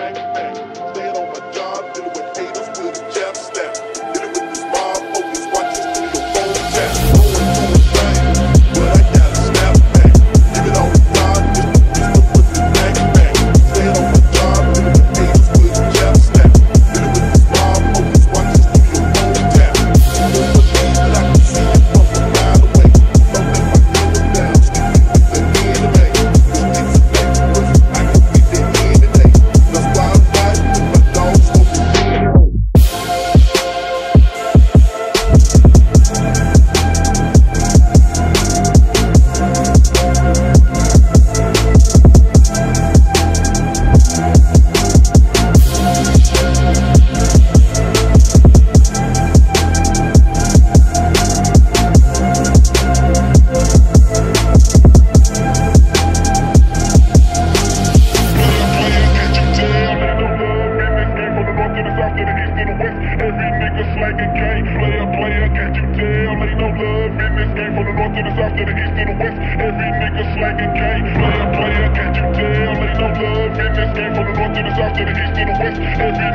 Player, can't you tell? Ain't no love in this game from the north to the south to the east to the west. Every